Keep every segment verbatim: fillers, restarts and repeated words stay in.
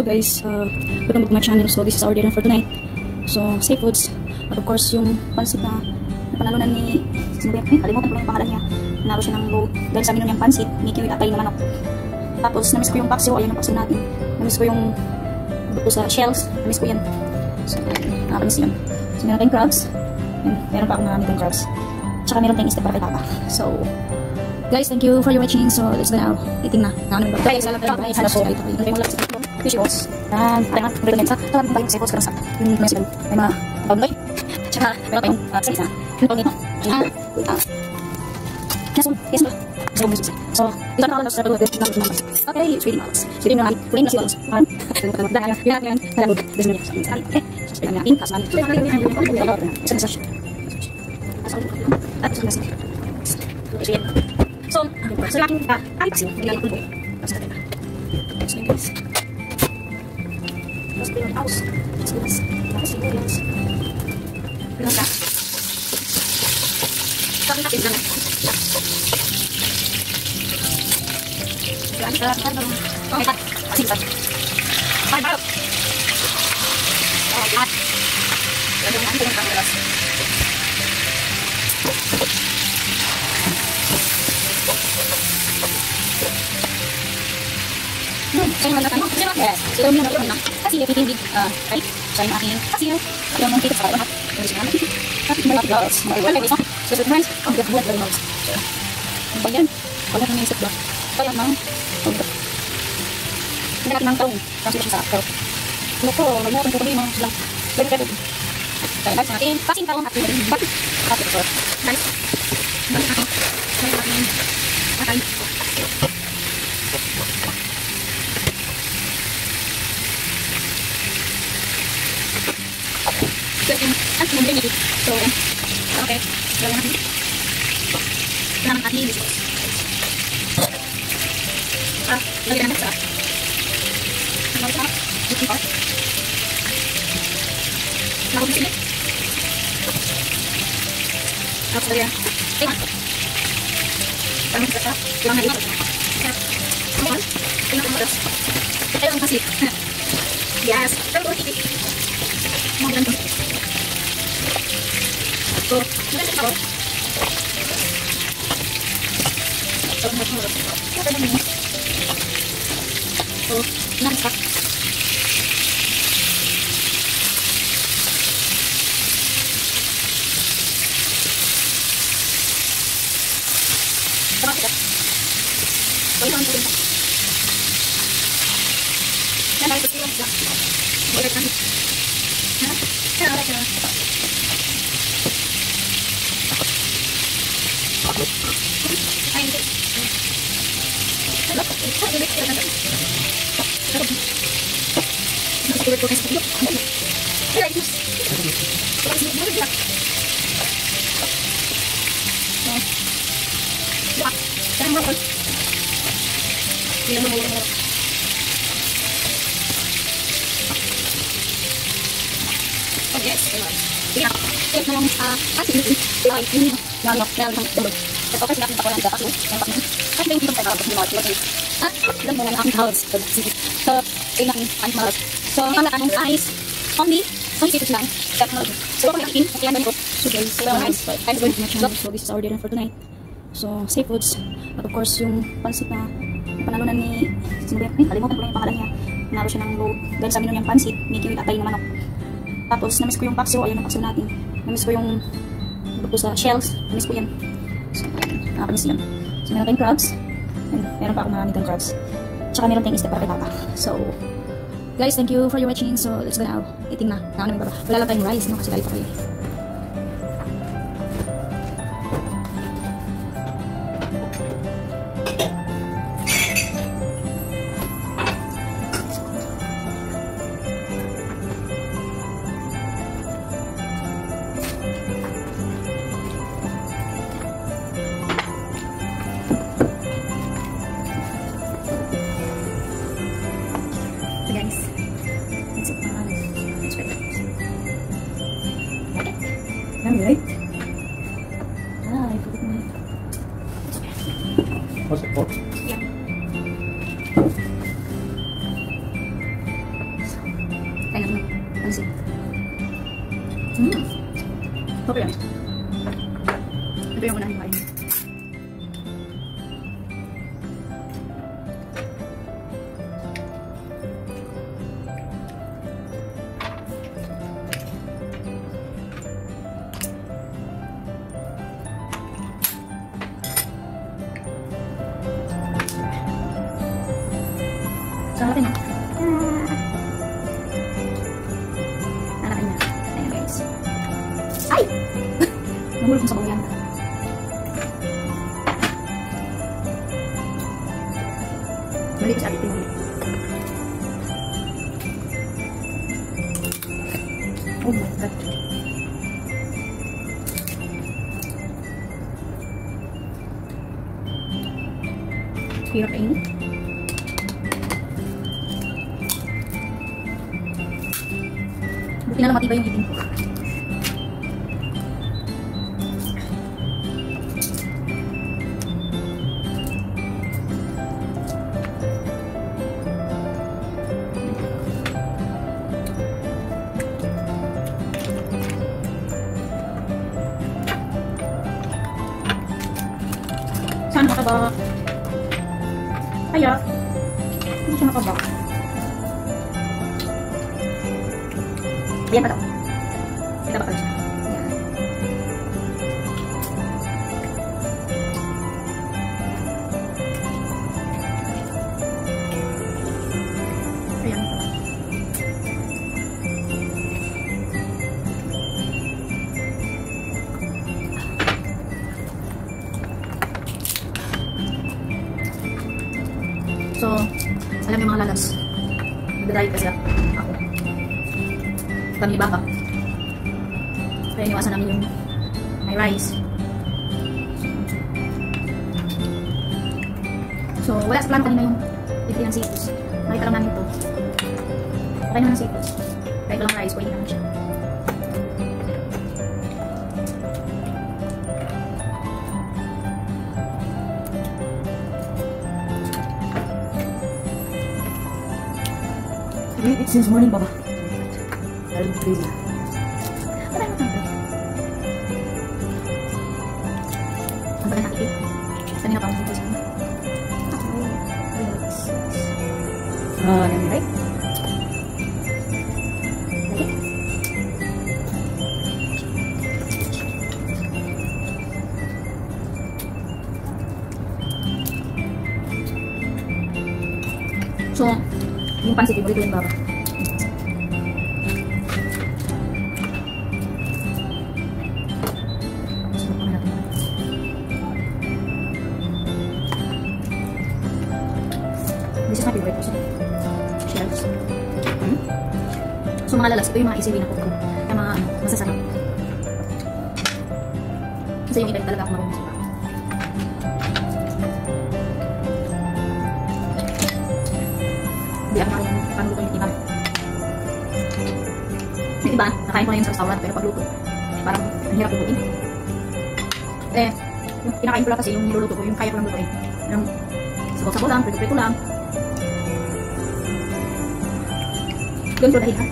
guys, uh, welcome back to my channel. So this is our dinner for tonight. So safe foods. At of course yung pansit na napanalunan ni sino ba yun? Kalimutan ko lang yung pangalan niya. Nanalo siya ng gold dahil sa minun yung pansit ni kiwi atay na manok. Tapos namiss ko yung paksiw. Ayun yung paksiw natin. Namiss ko yung buto sa shells. Namiss ko yan. So nakakamiss yun. So meron tayong crabs. Yun, meron pa akong marami tayong crabs. Tsaka meron tayong isda para kay papa. So guys, thank you for your watching. So let's go now. Eating na. Nakano yung guys, alam tayo guys. Hanap ko ito. Ito yung mga lapis. Fishy balls. Dan ada nga meron sa tawag tayong safe balls karang sa. Yung may sila. May mga bawnoy. Tsaka meron tayong uh, salita. Yung pang nito. Ah. Ah. Yes, yes, no. So, so, ito na ako na sa pag okay, it's really marvelous. So, ito yung mga plain na silos. Parang, dahil, yun natin yan. Kaya, this is me. Okay. So, ito natin. Kasan. So, ito natin. Isa na sa siya. At, isa na sa siya. So, yan. So, sa laking pa, ay, kasi, naglalak ko. Tapos natin na. So, yun guys. Tapos, ito yung house. Tapos, ito Tapos, ito yung house. Ito na. Tapos, natin na. Jangan kita kita belum oh hebat masih bisa hai baru oh hebat jadi nanti dengan kamera hmm saya mengatakan oh siapa yes sudah minum dulu minum kasih dia bikin di baik saya makin kasih yang mungkin kita banget dari sana tapi malah belas malah lagi so sesuatu friends udah buat dari nol bagian kalau kami isip bah kaya mau hindi natin ng taong kasi siya sa ako ano ko, magmukong ko kami mga silang pwede ka doon kaya guys natin kasing taong natin ba't kasi ito guys ba't natin kaya natin matay so yung ang mundin nito so okay gawin natin naman natin yung sauce ah lagyan natin sa Mau tak? Bukan tak? Mau di sini? Aku sudah. Tengok. Kamu sudah. Jangan lagi. Kamu. Tengok terus. Terima kasih. Yes. Terus ini. Mau ganti. So, sudah siap. So, mau terus. Kita ini. So, nampak. Boleh kan? Nah, itu dia. Boleh kan? Nah, cara cara. Ayo. Kalau kita boleh kita kan. Kalau kita boleh kita. Ya, itu. Kalau kita boleh kita. Nah. Ya, jangan lupa. Yan mo mo. Oh yes, genau. Ja, jetzt noch ah, was ist das? Ja, ini ya no, ya no. Ito kasi natin pakulan sa kaso. Yan pa. Kasi yung kita dapat mo ito. Ah, dan mo na ang house. So, ina ang house. So, ang anong ice only so it's lang. So, kung natin, yan na ito. So guys, so nice. I'm going to my channel. So this is our dinner for tonight. So, safe foods. At of course, yung pansit na napanalunan ni sino ba yun? Kalimutan ko lang yung pangalan niya. Nanalo siya ng gold dahil sa minun yung pansit ni kiwi atay na manok. Tapos namiss ko yung paksiw. Ayun yung paksiw natin. Namiss ko yung buto sa shells. Namiss ko yan. So, nakakamiss yun. So, meron tayong crabs. Yun, meron pa akong marami tayong crabs. Tsaka meron tayong isda para kay papa. So, guys, thank you for your watching. So, let's go now. Eating na. Nakano yung baba. Wala lang tayong rice, no? Kasi dahil pa kayo. Guys, it's it's very yummy, right? Ah, I forgot my. What's it called? Yeah. ko yan. Ito yung unang hiwain. Saan natin? Hanapan niya. Ayan guys. Ay! Nahulog mo sa bawayan. Mali ko sa ating pinuli. Oh my god. Hirap na ini. Buti na lang matibay yung ngipin ko. Saan nakabak? Kaya, hindi siya nakabak. Ayan pa ito. Kita bakal siya. Ayan pa. So, alam yung mga lalas. Nagdadrive kasi ako. Kami baka. Kaya iniwasan namin yung may rice. So, wala sa plan kanina yung bibili ng seafoods. Nakita lang namin ito. Okay naman ng seafoods. Kahit walang rice, pwede naman siya. Wait, it's since morning, Baba. I'm crazy. Wala naman ito. Ang bagay nakikip. Kanina pa ako dito sa ano. Ah, yan, right? Lagi. So, yung pansit, ibulit ko yung baba. This is my favorite also. Shells. Hmm? So mga lalas, ito yung mga easily na cook ko. Kaya mga ano, masasarap. Kasi yung iba talaga ako marunong sa pako. Hindi ako marunong panluto yung iba. Yung iba, nakain ko na yun sa restaurant, pero pagluto, parang ang hirap lutuin. Eh, yung kinakain ko lang kasi yung niluluto ko, yung kaya ko lang lutuin. Yung sabaw-sabaw lang, prito-prito lang. Doon ko dahil ha?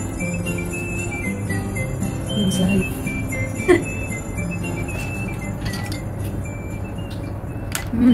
Hindi sila hype. Hmm.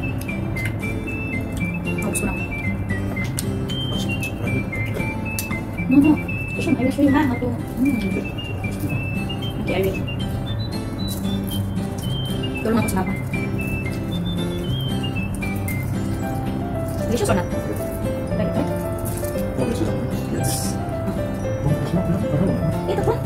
Haus ko lang. No, no. Listen, I will show you ha, how to... Hmm. Okay, I will. Tulong ako sa haba. Delicious or not? Like it, right? Yes. Ito po.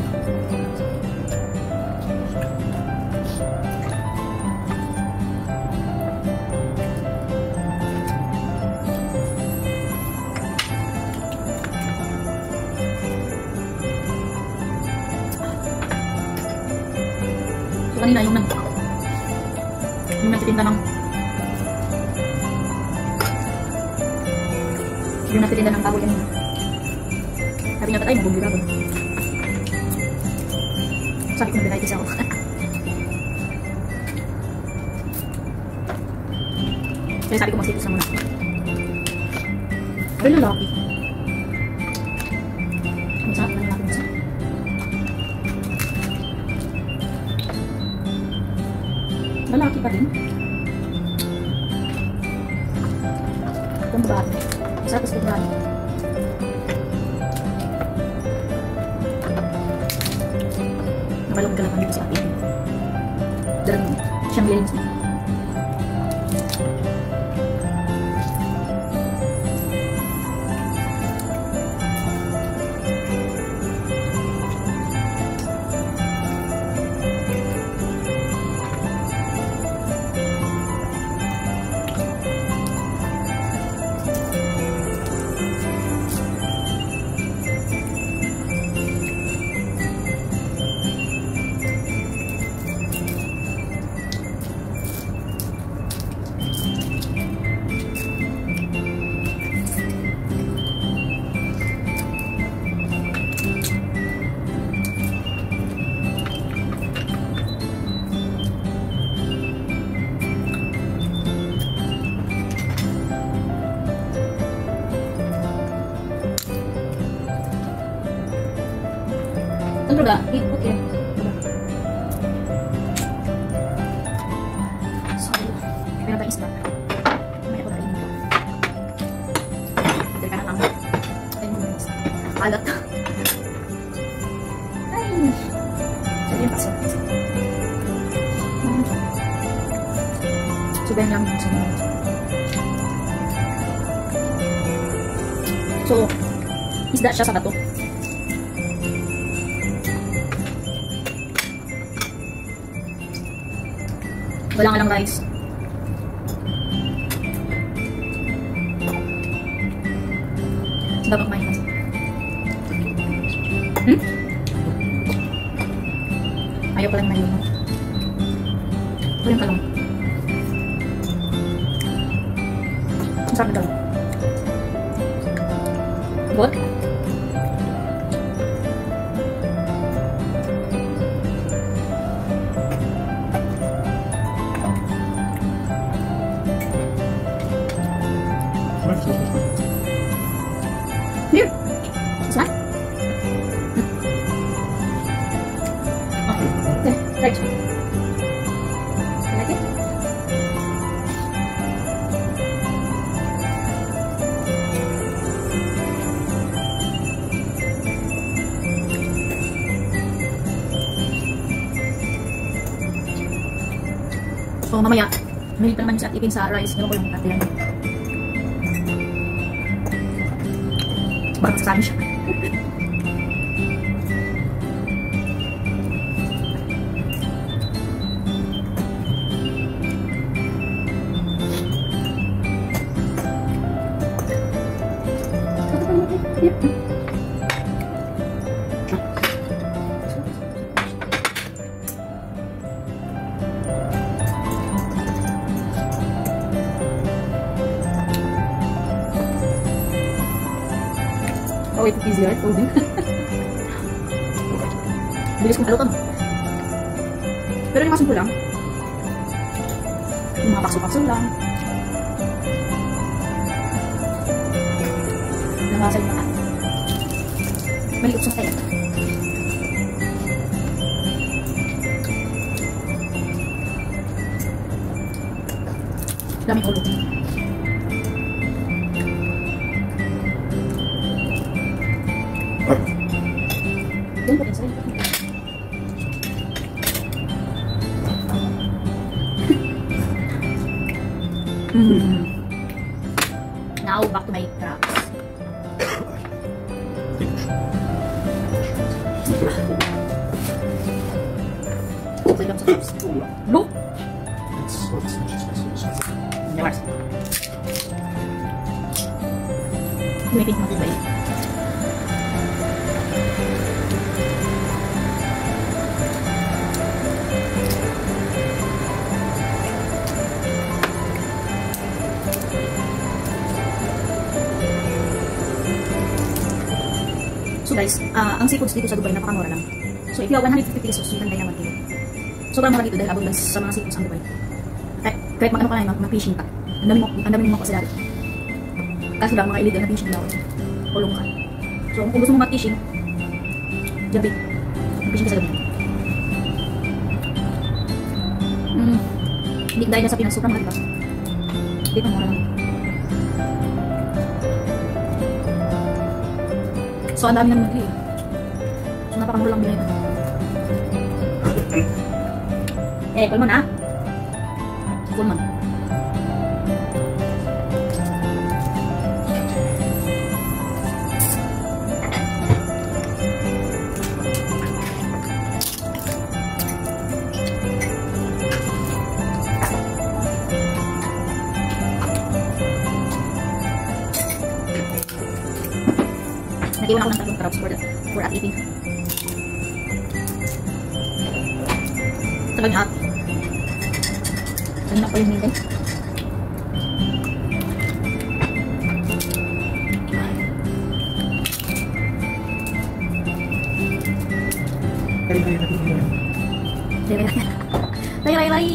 So kanina yung nag yung nagtitinda ng yung nagtitinda ng baboy kanina. Sabi niya, tatay, mabumbira ko. Sabi ko, nabinaitis ako. Kaya sabi ko, mag-situs na muna. Ay, lalaki. Ang sarap na lalaki nasa. Lalaki pa rin. Itong babae. Isa tapos itong babae. Nakalong galapan dito sa atin. Dan siyang lens mo. Ano ba? Okay. Sorry. Meron tayong isda. May ako na rin ito. Dali ka na lang. Ay, mo na isda. Alat. Ay. Sorry yung paso. Sobrang namin yung sunod. So, isda siya sa bato. Wala nga lang rice. Babak main. Hmm? Ayaw pala na yun. Ito yung talong. Ang sarap na talong. Good? Here. This one? Okay. Okay. Right. You like it? So, mamaya, mahilig pa naman siya at ipin sa rice. Gano'n ko yung katilan. Bakit sa siya? Oh, it's easier at folding. Bilis kong halutan. Pero yung masin ko lang. Yung mga pakso-pakso lang. Nabasa yung mga. Maliit sa tayo. Daming ulo. Don't put inside. Mm. Now back to my crabs. Okay lang sa crabs. Look. Nyawars. Tumipid mo ba yun? So guys, uh, ang seafoods dito sa Dubai napakamura lang. So if you have one hundred fifty pesos, you can buy na one kilo. Sobrang mura dito dahil abundance sa mga seafoods ang Dubai. Kahit, kahit mag-ano ka na, mag-fishing ka. Ang dami mo, ang dami mo kasi dati. Kaso lang mga illegal na fishing daw. Kulong ka. So kung gusto mo mag-fishing, gabi. Mag-fishing ka sa gabi. Mm. Hindi dahil sa Pinas, sobrang mahal ba? Dito mura lang. So, ang dami naman nabili. So, napakamura lang bilhin. Eh, Coleman ah. Coleman. Nag-iwan ako ng tatlong crabs for, the, for at eating. Talag at. Ano na po yung nilay? Lay-lay-lay.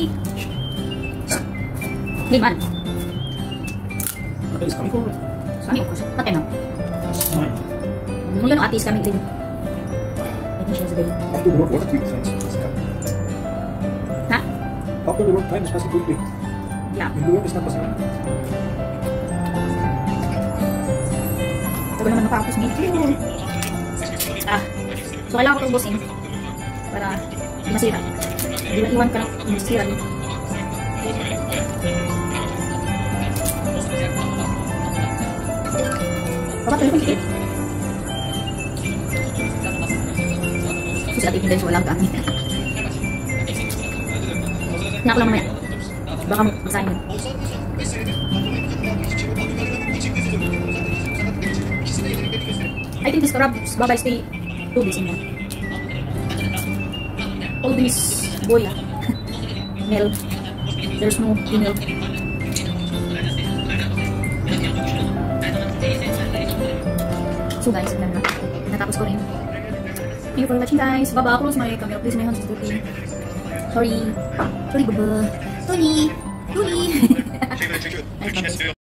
Liman. Ate is coming forward. Kami, tatay na. Mine. Mula nung atis kami din. I think she has a baby. After the work, what a quick time is passing up. Ha? After the work, time is passing quickly. Yeah. In the work, it's not passing up. Ito naman nakapos ni Ah. So, kailangan ko itong busin para di masira. Di maiwan ka lang masira yun. Dapat pala kong ikit. Kasi at ikin din so walang kami. Hinak lang mamaya. Baka magsahin yun. I think this crabs babay stay two days in here. All these boy ah. Male. There's no female. So guys, yan na. Natapos ko rin. Thank you for watching guys. Baba, close my camera please. My hands is dirty. Sorry. Sorry, baba. Sorry. Sorry. Nice, bye, guys.